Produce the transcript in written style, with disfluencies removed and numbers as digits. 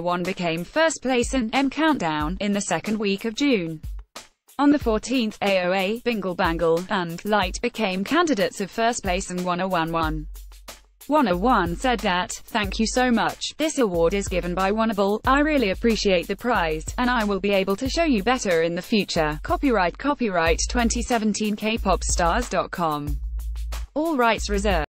101 became first place in M Countdown in the second week of June. On the 14th, AOA, Bingle Bangle, and Light became candidates of first place and 101. 101 said that, "Thank you so much. This award is given by Oneable. I really appreciate the prize, and I will be able to show you better in the future." Copyright 2017 kpopstars.com. All rights reserved.